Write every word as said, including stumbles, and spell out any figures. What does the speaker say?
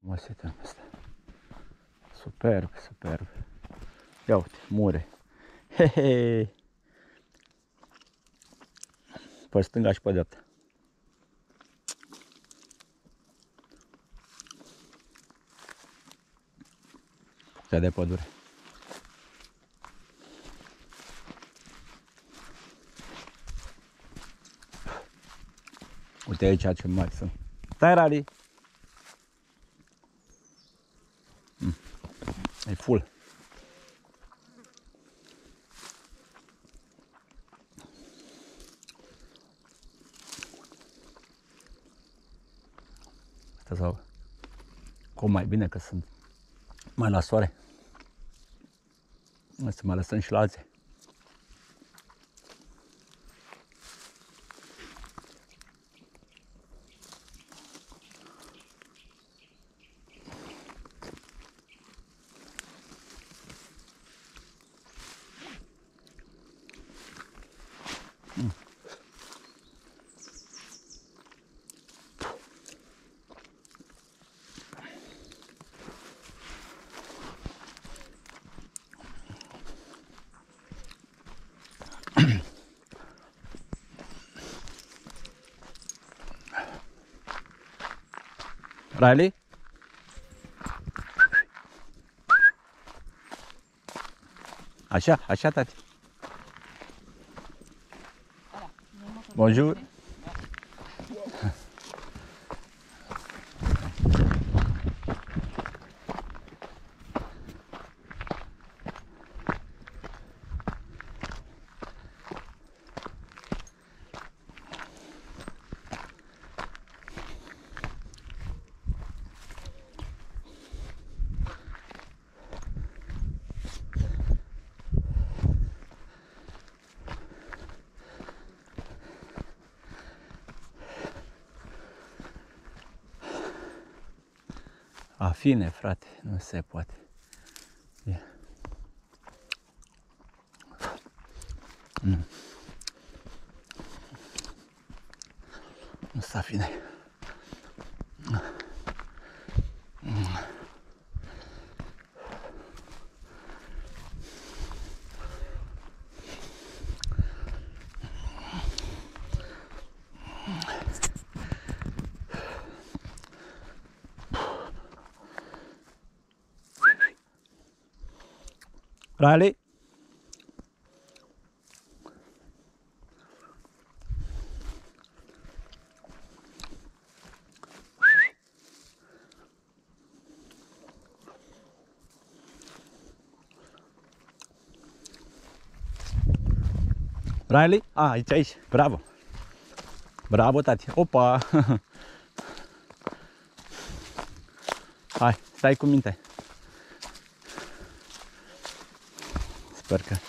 frumos e terenul ăsta. Superb, superb. Ia uite, mure. Hehe. Pe stânga și pe dreapta. Cea de pădure. Uite aici ce mari sunt. Stai, Rali! Mm. E full. Asta sau cum mai bine că sunt mai la soare. Să mai lăsăm și la alții. Mm. Riley? Așa, așa, tati. Bonjour. A fine, frate, nu se poate. Ia. Mm. Nu s-a fine. Mm. Riley? Riley? Ah, aici, aici. Bravo. Bravo, tati. Opa! Hai, stai cu minte. Sper că